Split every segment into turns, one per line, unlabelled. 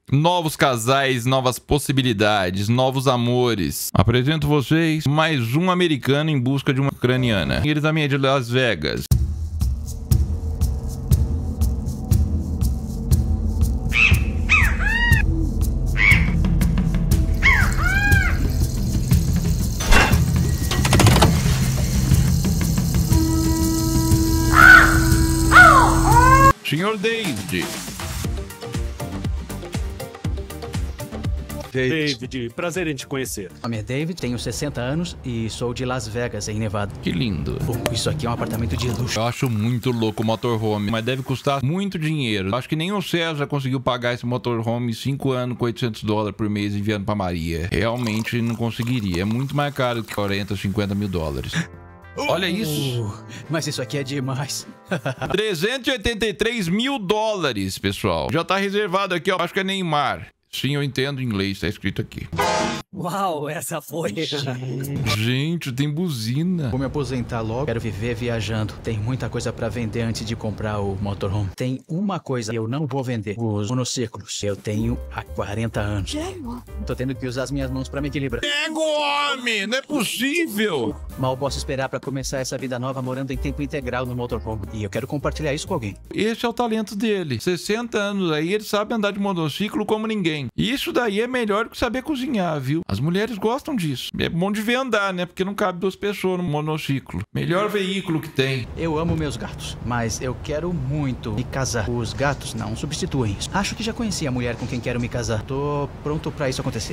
Novos casais, novas possibilidades, novos amores. Apresento vocês mais um americano em busca de uma ucraniana. Ele também é de Las Vegas. Senhor David.
David, prazer em te conhecer.
Meu nome é David, tenho 60 anos e sou de Las Vegas, em Nevada.
Que lindo.
Isso aqui é um apartamento de luxo.
Eu acho muito louco o motorhome, mas deve custar muito dinheiro. Eu acho que nem o César conseguiu pagar esse motorhome 5 anos com $800 por mês enviando pra Maria. Realmente não conseguiria. É muito mais caro que 40, 50 mil dólares. Olha isso.
Mas isso aqui é demais.
383 mil dólares, pessoal. Já tá reservado aqui, ó. Acho que é Neymar. Sim, eu entendo inglês, tá escrito aqui.
Uau, essa foi.
Gente, tem buzina.
Vou me aposentar logo, quero viver viajando. Tem muita coisa pra vender antes de comprar o motorhome. Tem uma coisa que eu não vou vender: os monociclos. Eu tenho há 40 anos. Tô tendo que usar as minhas mãos pra me equilibrar.
Pega o homem, não é possível.
Mal posso esperar pra começar essa vida nova morando em tempo integral no motorhome. E eu quero compartilhar isso com alguém.
Esse é o talento dele. 60 anos aí, ele sabe andar de monociclo como ninguém. E isso daí é melhor que saber cozinhar, viu? As mulheres gostam disso. É bom de ver andar, né? Porque não cabe 2 pessoas no monociclo. Melhor veículo que tem.
Eu amo meus gatos, mas eu quero muito me casar. Os gatos não substituem isso. Acho que já conheci a mulher com quem quero me casar. Tô pronto pra isso acontecer.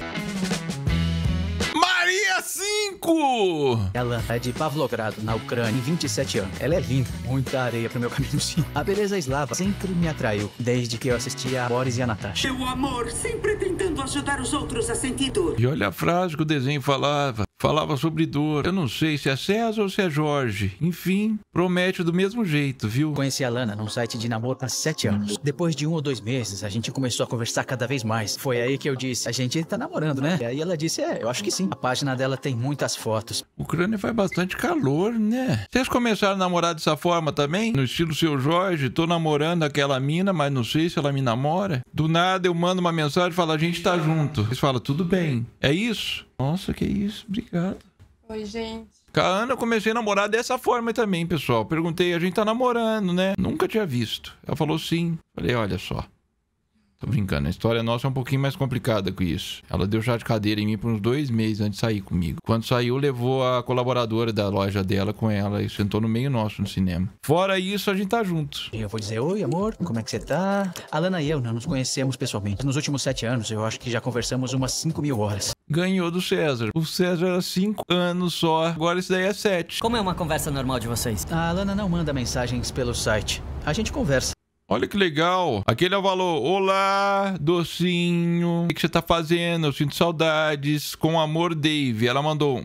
Maria 5!
Ela é de Pavlogrado, na Ucrânia, em 27 anos. Ela é linda. Muita areia pro meu caminho, sim. A beleza eslava sempre me atraiu, desde que eu assistia a Boris e a Natasha.
Meu amor, sempre tentando ajudar os outros a sentir dor.
E olha a frase que o desenho falava. Falava sobre dor. Eu não sei se é César ou se é Jorge. Enfim, promete do mesmo jeito, viu?
Conheci a Lana num site de namoro há 7 anos. Depois de 1 ou 2 meses, a gente começou a conversar cada vez mais. Foi aí que eu disse: a gente tá namorando, né? E aí ela disse: eu acho que sim. A página dela tem muitas fotos.
Ucrânia faz bastante calor, né? Vocês começaram a namorar dessa forma também? No estilo seu Jorge, tô namorando aquela mina, mas não sei se ela me namora. Do nada eu mando uma mensagem e falo: a gente tá junto. Eles falam: tudo bem. É isso? Nossa, que isso. Obrigado.
Oi, gente.
Com a Ana eu comecei a namorar dessa forma também, pessoal. Perguntei: a gente tá namorando, né? Nunca tinha visto. Ela falou sim. Falei: olha só. Tô brincando, a história nossa é um pouquinho mais complicada que isso. Ela deu chá de cadeira em mim por uns 2 meses antes de sair comigo. Quando saiu, levou a colaboradora da loja dela com ela e sentou no meio nosso no cinema. Fora isso, a gente tá junto.
E eu vou dizer: oi, amor, como é que você tá? A Lana e eu não nos conhecemos pessoalmente. Nos últimos 7 anos, eu acho que já conversamos umas 5.000 horas.
Ganhou do César. O César era 5 anos só, agora esse daí é 7.
Como é uma conversa normal de vocês?
A Lana não manda mensagens pelo site. A gente conversa.
Olha que legal. Aquele ela falou: olá, docinho. O que você tá fazendo? Eu sinto saudades. Com amor, Dave. Ela mandou: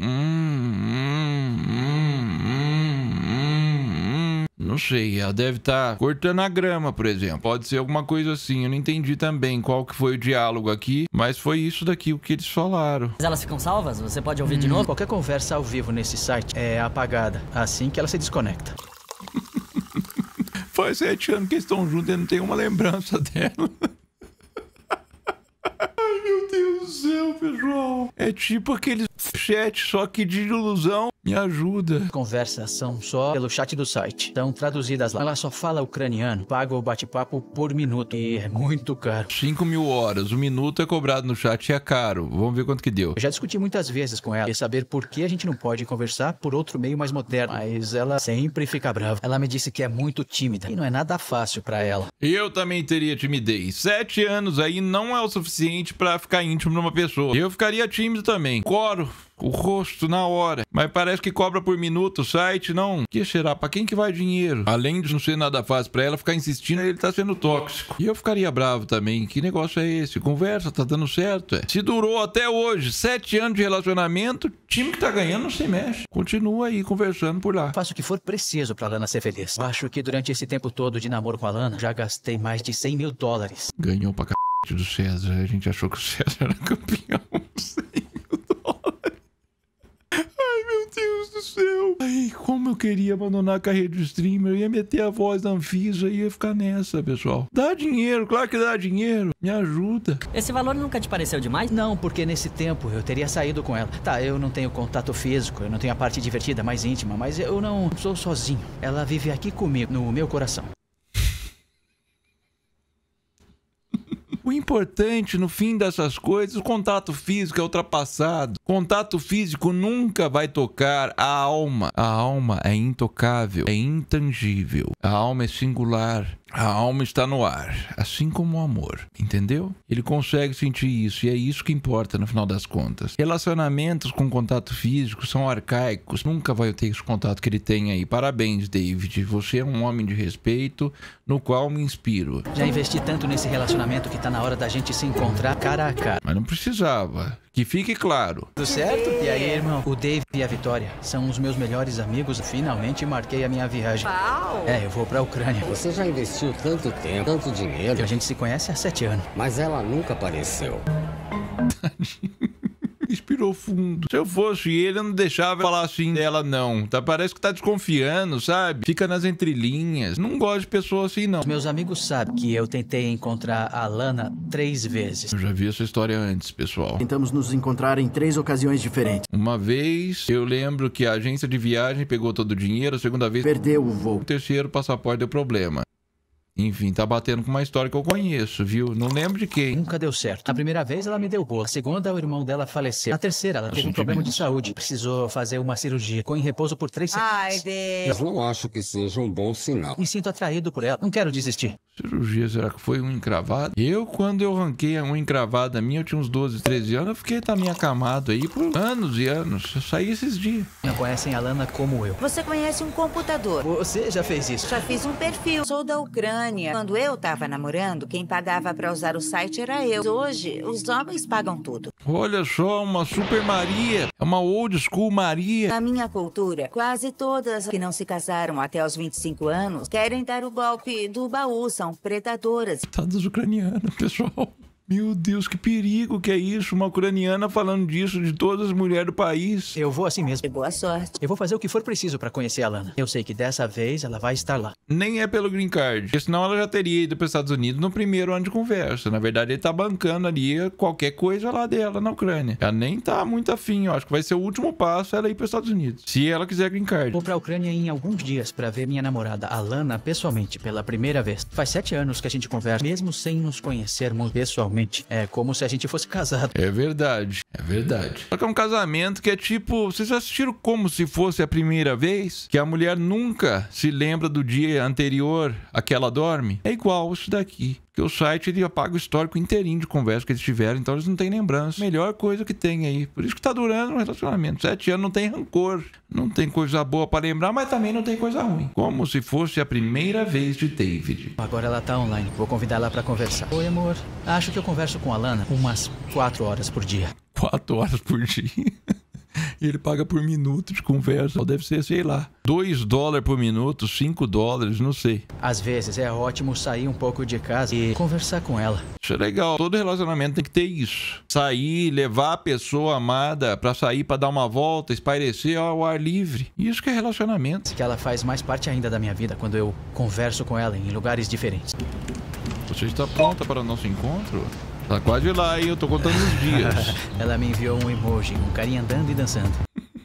Não sei, ela deve estar cortando a grama, por exemplo. Pode ser alguma coisa assim. Eu não entendi também qual que foi o diálogo aqui, mas foi isso daqui o que eles falaram.
Mas elas ficam salvas? Você pode ouvir de novo?
Qualquer conversa ao vivo nesse site é apagada assim que ela se desconecta.
Faz 7 anos que eles estão juntos e não tem uma lembrança dela. Ai, meu Deus do céu, pessoal. É tipo aquele chat, só que de ilusão. Me ajuda.
Conversas são só pelo chat do site. São traduzidas lá. Ela só fala ucraniano. Paga o bate-papo por minuto. E é muito caro.
5.000 horas. O minuto é cobrado no chat e é caro. Vamos ver quanto que deu.
Eu já discuti muitas vezes com ela e saber por que a gente não pode conversar por outro meio mais moderno. Mas ela sempre fica brava. Ela me disse que é muito tímida e não é nada fácil pra ela.
Eu também teria timidez. 7 anos aí não é o suficiente pra ficar íntimo numa pessoa. Eu ficaria tímido também. Coro o rosto na hora. Mas parece que cobra por minuto o site, não. Que será? Pra quem que vai dinheiro? Além de não ser nada fácil pra ela ficar insistindo, ele tá sendo tóxico. E eu ficaria bravo também. Que negócio é esse? Conversa, tá dando certo, é. Se durou até hoje 7 anos de relacionamento, time que tá ganhando não se mexe. Continua aí conversando por lá.
Faço o que for preciso pra Lana ser feliz. Acho que durante esse tempo todo de namoro com a Lana, já gastei mais de 100 mil dólares.
Ganhou pra do César. A gente achou que o César era campeão. 100 mil dólares. Ai, meu Deus do céu. Ai, como eu queria abandonar a carreira de streamer. Eu ia meter a voz da Anfisa e ia ficar nessa, pessoal. Dá dinheiro, claro que dá dinheiro. Me ajuda.
Esse valor nunca te pareceu demais?
Não, porque nesse tempo eu teria saído com ela. Tá, eu não tenho contato físico, eu não tenho a parte divertida mais íntima, mas eu não sou sozinho. Ela vive aqui comigo, no meu coração.
O importante, no fim dessas coisas, o contato físico é ultrapassado. Contato físico nunca vai tocar a alma. A alma é intocável, é intangível. A alma é singular. A alma está no ar, assim como o amor, entendeu? Ele consegue sentir isso e é isso que importa no final das contas. Relacionamentos com contato físico são arcaicos, nunca vai ter esse contato que ele tem aí. Parabéns, David, você é um homem de respeito no qual me inspiro.
Já investi tanto nesse relacionamento que tá na hora da gente se encontrar cara a cara.
Mas não precisava, que fique claro.
Tudo certo? E aí, irmão? O Dave e a Vitória são os meus melhores amigos. Finalmente marquei a minha viagem.
Uau!
É, eu vou pra Ucrânia.
Você já investiu tanto tempo, tanto dinheiro,
A gente se conhece há 7 anos.
mas ela nunca apareceu.
Inspirou fundo. Se eu fosse ele, eu não deixava falar assim dela, não. Tá, parece que tá desconfiando, sabe? Fica nas entrelinhas. Não gosto de pessoa assim, não.
Os meus amigos sabem que eu tentei encontrar a Lana 3 vezes.
Eu já vi essa história antes, pessoal.
Tentamos nos encontrar em 3 ocasiões diferentes.
Uma vez, eu lembro que a agência de viagem pegou todo o dinheiro. A segunda vez,
Perdeu o voo.
o terceiro, o passaporte deu problema. Enfim, tá batendo com uma história que eu conheço, viu? Não lembro de quem.
Nunca deu certo. A primeira vez ela me deu boa. A segunda, o irmão dela faleceu. A terceira, ela teve um problema de saúde. Precisou fazer uma cirurgia. Ficou em repouso por 3 semanas.
Ai, Deus.
Eu não acho que seja um bom sinal.
Me sinto atraído por ela. Não quero desistir.
Cirurgia, será que foi unha encravada? Quando eu ranquei a unha encravada minha, eu tinha uns 12, 13 anos, eu fiquei também acamado aí por anos e anos. Eu saí esses dias.
Não conhecem a Lana como eu.
Você conhece um computador?
Você já fez isso?
Já fiz um perfil. Sou da Ucrânia. Quando eu tava namorando, quem pagava pra usar o site era eu. Hoje, os homens pagam tudo.
Olha só, uma Super Maria. É uma old school Maria.
Na minha cultura, quase todas que não se casaram até os 25 anos querem dar o golpe do baú. São predadoras.
Coitadas ucranianas, pessoal. Meu Deus, que perigo que é isso. Uma ucraniana falando disso de todas as mulheres do país.
Eu vou assim mesmo.
E boa sorte.
Eu vou fazer o que for preciso pra conhecer a Lana. Eu sei que dessa vez ela vai estar lá.
Nem é pelo green card. Porque senão ela já teria ido para os Estados Unidos no primeiro ano de conversa. Na verdade, ele tá bancando ali qualquer coisa lá dela na Ucrânia. Ela nem tá muito afim. Eu acho que vai ser o último passo ela ir para os Estados Unidos. Se ela quiser green card.
Vou pra Ucrânia em alguns dias pra ver minha namorada, a Lana, pessoalmente, pela primeira vez. Faz 7 anos que a gente conversa, mesmo sem nos conhecermos pessoalmente. É como se a gente fosse casado.
É verdade, é verdade. Só que é um casamento que é tipo... Vocês já assistiram Como Se Fosse a Primeira Vez? Que a mulher nunca se lembra do dia anterior a que ela dorme? É igual isso daqui. Porque o site, ele apaga o histórico inteirinho de conversa que eles tiveram, então eles não têm lembrança. Melhor coisa que tem aí. Por isso que tá durando um relacionamento. 7 anos não tem rancor. Não tem coisa boa pra lembrar, mas também não tem coisa ruim. Como se fosse a primeira vez de David.
Agora ela tá online. Vou convidar ela pra conversar. Oi, amor. Acho que eu converso com a Lana umas 4 horas por dia.
4 horas por dia. E ele paga por minuto de conversa. Deve ser, sei lá, $2 por minuto, $5, não sei.
Às vezes é ótimo sair um pouco de casa e conversar com ela.
Isso é legal. Todo relacionamento tem que ter isso. Sair, levar a pessoa amada pra sair, pra dar uma volta, espairecer ao ar livre. Isso que é relacionamento.
Que ela faz mais parte ainda da minha vida quando eu converso com ela em lugares diferentes.
Você está pronta para o nosso encontro? Tá quase lá, hein? Eu tô contando os dias.
Ela me enviou um emoji, um carinha andando e dançando.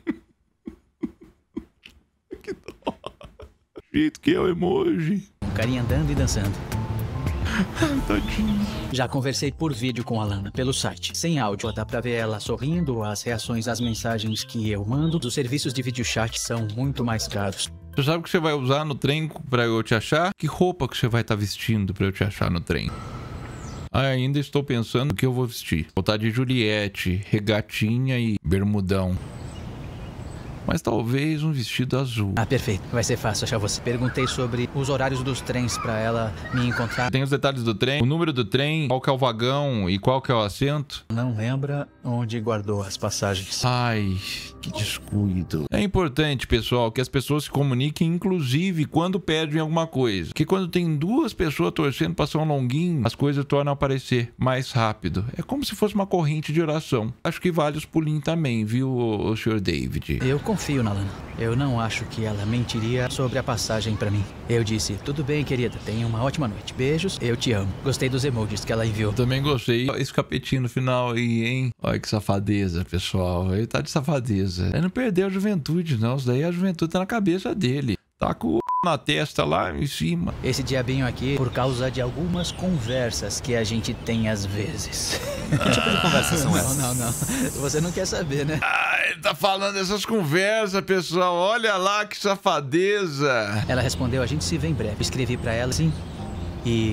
Que dó. Jeito que é o emoji.
Um carinha andando e dançando.
Ai, tadinho.
Já conversei por vídeo com a Lana, pelo site. Sem áudio, dá pra ver ela sorrindo, as reações às mensagens que eu mando. Os serviços de videochat são muito mais caros.
Você sabe o que você vai usar no trem pra eu te achar? Que roupa que você vai estar vestindo pra eu te achar no trem? Ainda estou pensando o que eu vou vestir. Vou estar de Juliette, regatinha e bermudão. Mas talvez um vestido azul.
Ah, perfeito. Vai ser fácil achar você. Perguntei sobre os horários dos trens pra ela me encontrar.
Tem os detalhes do trem, o número do trem, qual que é o vagão e qual que é o assento.
Não lembra onde guardou as passagens.
Ai, que descuido. É importante, pessoal, que as pessoas se comuniquem, inclusive quando pedem alguma coisa. Porque quando tem 2 pessoas torcendo pra ser um longuinho, as coisas tornam a aparecer mais rápido. É como se fosse uma corrente de oração. Acho que vale os pulinhos também, viu, o Sr. David?
Eu confio confio na Lana. Eu não acho que ela mentiria sobre a passagem pra mim. Eu disse, tudo bem, querida, tenha uma ótima noite. Beijos, eu te amo. Gostei dos emojis que ela enviou.
Também gostei. Esse capetinho no final aí, hein? Olha que safadeza, pessoal. Ele tá de safadeza. Ele não perdeu a juventude, não. Isso daí a juventude tá na cabeça dele. Tá com o na testa lá em cima.
Esse diabinho aqui, por causa de algumas conversas que a gente tem às vezes.
Que tipo de conversas são essas?
Não. Você não quer saber, né?
Ele tá falando dessas conversas, pessoal. Olha lá que safadeza.
Ela respondeu, a gente se vê em breve. Escrevi pra ela assim. E...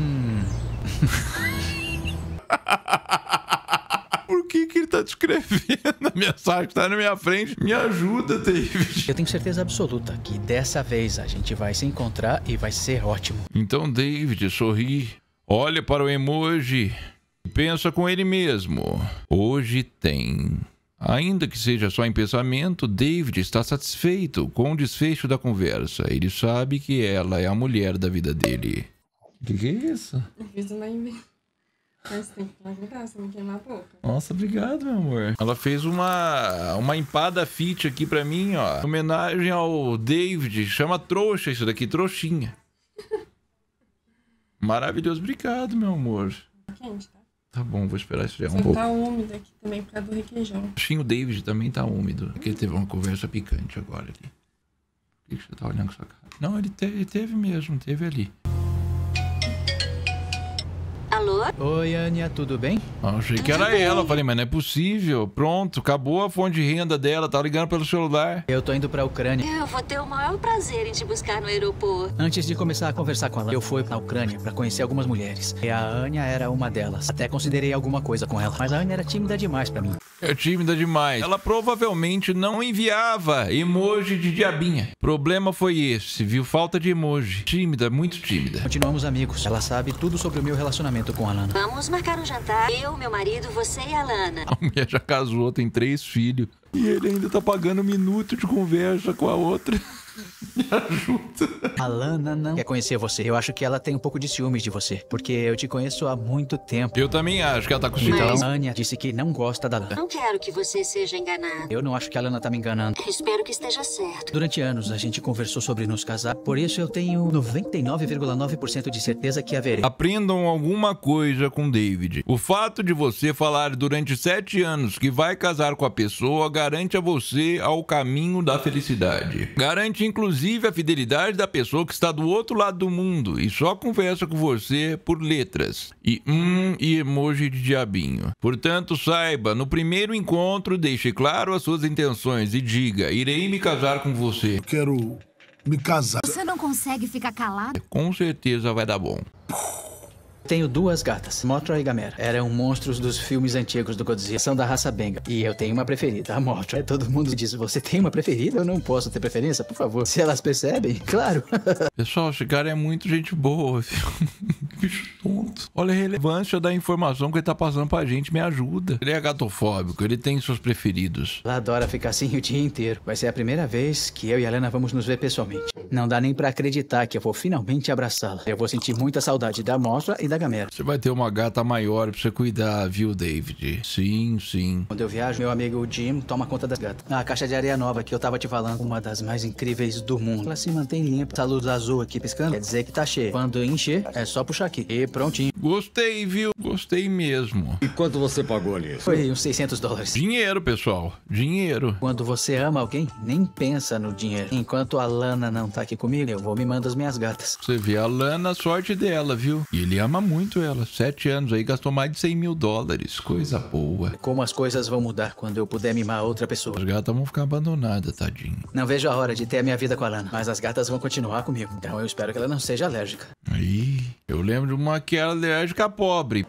Por que ele tá descrevendo a mensagem que tá na minha frente? Me ajuda, David.
Eu tenho certeza absoluta que dessa vez a gente vai se encontrar e vai ser ótimo.
Então, David, sorri. Olha para o emoji. Pensa com ele mesmo. Hoje tem. Ainda que seja só em pensamento, David está satisfeito com o desfecho da conversa. Ele sabe que ela é a mulher da vida dele. O que é isso?
Eu fiz uma inversão. Mas tem que aguentar, você não queimar a boca.
Nossa, obrigado, meu amor. Ela fez uma empada fit aqui pra mim, ó. Em homenagem ao David. Chama trouxa isso daqui, trouxinha. Maravilhoso. Obrigado, meu amor.
Quente, tá?
Tá bom, vou esperar isso já um
Só
pouco.
tá úmido aqui também por causa do requeijão.
O David também tá úmido. Porque ele teve uma conversa picante agora ali. Por que você tá olhando com sua cara? Não, ele teve mesmo, teve ali.
Alô?
Oi, Anya, tudo bem?
Achei que era ela. Falei, mas não é possível. Pronto, acabou a fonte de renda dela. Tá ligando pelo celular.
Eu tô indo pra Ucrânia.
Eu vou ter o maior prazer em te buscar no aeroporto.
Antes de começar a conversar com ela, eu fui pra Ucrânia pra conhecer algumas mulheres. E a Anya era uma delas. Até considerei alguma coisa com ela. Mas a Anya era tímida demais pra mim.
É tímida demais. Ela provavelmente não enviava emoji de diabinha. Problema foi esse, viu? Falta de emoji. Tímida, muito tímida.
Continuamos amigos. Ela sabe tudo sobre o meu relacionamento com a Lana.
Vamos marcar um jantar. Eu, meu marido, você e a Lana.
A mulher já casou, tem 3 filhos. E ele ainda tá pagando 1 minuto de conversa com a outra. Me ajuda.
A Lana não quer conhecer você. Eu acho que ela tem um pouco de ciúmes de você. Porque eu te conheço há muito tempo.
Eu também acho que ela tá com ciúmes.
Então, a Anya disse que não gosta da Lana.
Não quero que você seja enganado.
Eu não acho que a Lana tá me enganando.
Espero que esteja certo.
Durante anos, a gente conversou sobre nos casar. Por isso, eu tenho 99,9% de certeza que haverei.
Aprendam alguma coisa com David. O fato de você falar durante 7 anos que vai casar com a pessoa garante a você ao caminho da felicidade. Garante, inclusive, a fidelidade da pessoa que está do outro lado do mundo e só conversa com você por letras. E emoji de diabinho. Portanto, saiba, no primeiro encontro, deixe claro as suas intenções e diga, irei me casar com você.
Quero me casar.
Você não consegue ficar calado?
Com certeza vai dar bom.
Tenho 2 gatas, Mothra e Gamera. Eram monstros dos filmes antigos do Godzilla. São da raça Benga. E eu tenho uma preferida, a Mothra. Todo mundo diz, você tem uma preferida? Eu não posso ter preferência, por favor. Se elas percebem, claro.
Pessoal, esse cara é muito gente boa, viu? Bicho tonto. Olha a relevância da informação que ele tá passando pra gente, me ajuda. Ele é gatofóbico, ele tem seus preferidos.
Ela adora ficar assim o dia inteiro. Vai ser a primeira vez que eu e a Lana vamos nos ver pessoalmente. Não dá nem pra acreditar que eu vou finalmente abraçá-la. Eu vou sentir muita saudade da Mothra e da Gamera.
Você vai ter uma gata maior pra você cuidar, viu, David? Sim, sim.
Quando eu viajo, meu amigo Jim toma conta das gatas. A caixa de areia nova que eu tava te falando, uma das mais incríveis do mundo. Ela se mantém limpa. Essa luz azul aqui piscando, quer dizer que tá cheia. Quando encher, é só puxar aqui. E prontinho.
Gostei, viu? Gostei mesmo.
E quanto você pagou nisso?
Foi uns $600.
Dinheiro, pessoal. Dinheiro.
Quando você ama alguém, nem pensa no dinheiro. Enquanto a Lana não tá aqui comigo, eu vou mimando as minhas gatas.
Você vê a Lana, a sorte dela, viu? E ele ama muito ela. 7 anos aí, gastou mais de $100 mil. Coisa boa.
Como as coisas vão mudar quando eu puder mimar outra pessoa.
As gatas vão ficar abandonadas, tadinho.
Não vejo a hora de ter a minha vida com a Lana, mas as gatas vão continuar comigo. Então eu espero que ela não seja alérgica.
Aí, eu lembro de uma que era alérgica a pobre.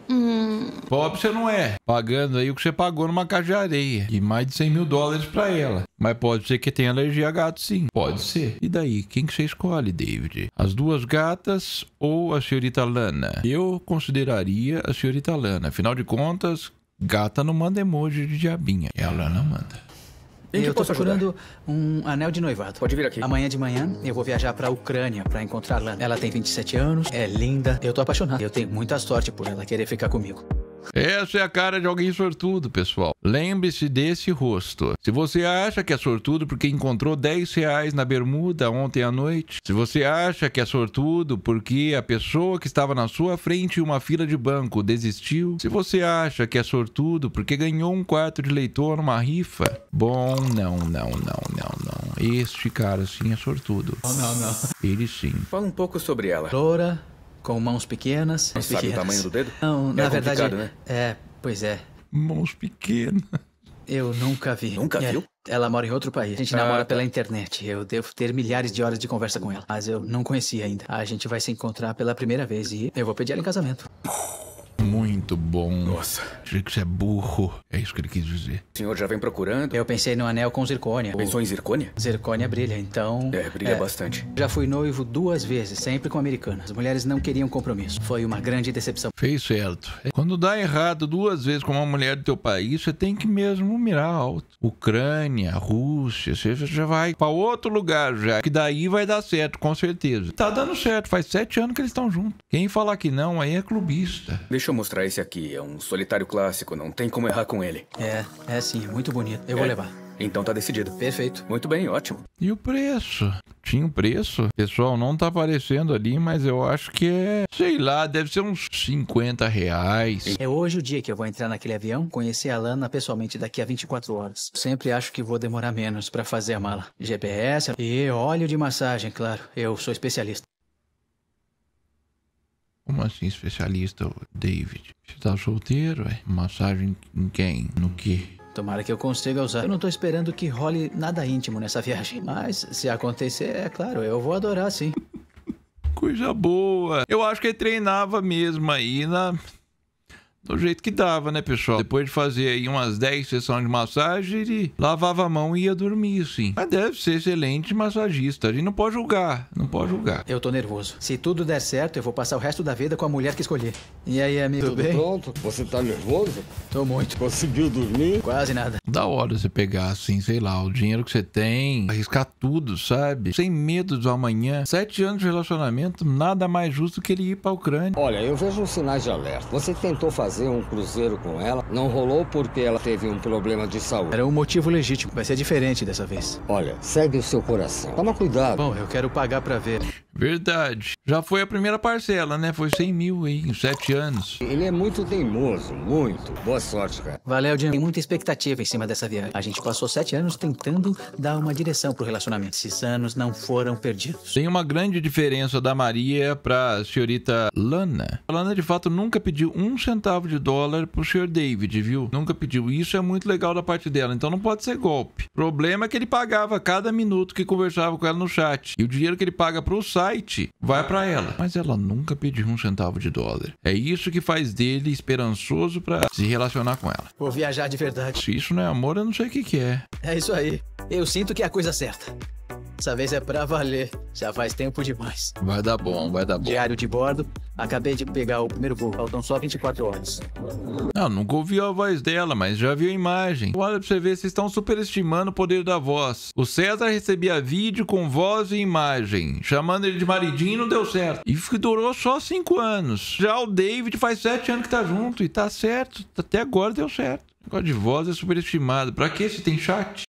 Pobre você não é. Pagando aí o que você pagou numa caixa de areia. E mais de $100 mil pra ela. Mas pode ser que tenha alergia a gato, sim. Pode ser. E daí? Quem que você escolhe, David? As 2 gatas ou a senhorita Lana? Eu consideraria a senhorita Lana. Afinal de contas, gata não manda emoji de diabinha. E a Lana manda.
Eu tô procurando um anel de noivado.
Pode vir aqui.
Amanhã de manhã eu vou viajar pra Ucrânia pra encontrar a Lana. Ela tem 27 anos, é linda, eu tô apaixonado. Eu tenho muita sorte por ela querer ficar comigo.
Essa é a cara de alguém sortudo, pessoal. Lembre-se desse rosto. Se você acha que é sortudo porque encontrou R$10 na bermuda ontem à noite, se você acha que é sortudo porque a pessoa que estava na sua frente em uma fila de banco desistiu, se você acha que é sortudo porque ganhou um quarto de leitor numa rifa, bom, não. Este cara sim é sortudo.
Não.
Ele sim.
Fala um pouco sobre ela.
Loura, com mãos pequenas.
Não sabe o tamanho do dedo?
Não, na verdade...
Né?
Pois é.
Mãos pequenas.
Eu nunca vi.
Nunca viu?
Ela mora em outro país. A gente namora pela internet. Eu devo ter milhares de horas de conversa com ela. Mas eu não conhecia ainda. A gente vai se encontrar pela primeira vez e eu vou pedir ela em casamento.
Muito bom.
Nossa.
Achei que você é burro. É isso que ele quis dizer.
O senhor já vem procurando?
Eu pensei no anel com zircônia.
Pensou em zircônia?
Zircônia brilha, então...
Brilha bastante.
Já fui noivo 2 vezes, sempre com americanas. As mulheres não queriam compromisso. Foi uma grande decepção.
Fez certo. Quando dá errado 2 vezes com uma mulher do teu país, você tem que mesmo mirar alto. Ucrânia, Rússia, você já vai pra outro lugar já. Que daí vai dar certo, com certeza. Tá dando certo, faz 7 anos que eles estão juntos. Quem falar que não, aí é clubista.
Deixa eu mostrar esse aqui. É um solitário clássico, não tem como errar com ele.
É sim, muito bonito. Eu vou levar.
Então tá decidido.
Perfeito.
Muito bem, ótimo.
E o preço? Tinha um preço? Pessoal, não tá aparecendo ali, mas eu acho que é... Sei lá, deve ser uns R$50.
É hoje o dia que eu vou entrar naquele avião, conhecer a Lana pessoalmente daqui a 24 horas. Sempre acho que vou demorar menos pra fazer a mala. GPS e óleo de massagem, claro. Eu sou especialista.
Como assim especialista, David? Você tá solteiro, é? Massagem em quem? No quê?
Tomara que eu consiga usar. Eu não tô esperando que role nada íntimo nessa viagem. Mas se acontecer, é claro, eu vou adorar, sim.
Coisa boa. Eu acho que ele treinava mesmo aí do jeito que dava, né, pessoal? Depois de fazer aí umas 10 sessões de massagem, ele lavava a mão e ia dormir, sim. Mas deve ser excelente massagista. A gente não pode julgar,
Eu tô nervoso. Se tudo der certo, eu vou passar o resto da vida com a mulher que escolher. E aí, amigo?
Tudo bem? Pronto? Você tá nervoso?
Tô muito.
Conseguiu dormir?
Quase nada.
Da hora você pegar, assim, sei lá, o dinheiro que você tem, arriscar tudo, sabe? Sem medo do amanhã. 7 anos de relacionamento, nada mais justo que ele ir pra Ucrânia.
Olha, eu vejo uns sinais de alerta. Você tentou fazer um cruzeiro com ela, não rolou porque ela teve um problema de saúde.
Era um motivo legítimo. Vai ser diferente dessa vez.
Olha, segue o seu coração. Toma cuidado.
Bom, eu quero pagar pra ver.
Verdade. Já foi a primeira parcela, né? Foi 100 mil aí, em 7 anos.
Ele é muito teimoso, muito. Boa sorte, cara.
Valeu, Jim. Tem muita expectativa em cima dessa viagem. A gente passou 7 anos tentando dar uma direção pro relacionamento. Esses anos não foram perdidos.
Tem uma grande diferença da Maria pra senhorita Lana. A Lana, de fato, nunca pediu $1 pro senhor David, viu? Nunca pediu. Isso é muito legal da parte dela. Então não pode ser golpe. O problema é que ele pagava cada minuto que conversava com ela no chat. E o dinheiro que ele paga pro site vai pra ela. Mas ela nunca pediu $1. É isso que faz dele esperançoso pra se relacionar com ela.
Vou viajar de verdade.
Se isso não é amor, eu não sei o que é.
É isso aí. Eu sinto que é a coisa certa. Dessa vez é pra valer. Já faz tempo demais.
Vai dar bom, vai dar bom.
Diário de bordo. Acabei de pegar o primeiro voo. Faltam só 24 horas.
Não, nunca ouvi a voz dela, mas já vi a imagem. Olha pra você ver, vocês estão superestimando o poder da voz. O César recebia vídeo com voz e imagem. Chamando ele de maridinho não deu certo. E durou só 5 anos. Já o David faz 7 anos que tá junto. E tá certo. Até agora deu certo. O negócio de voz é superestimado. Pra que se tem chat?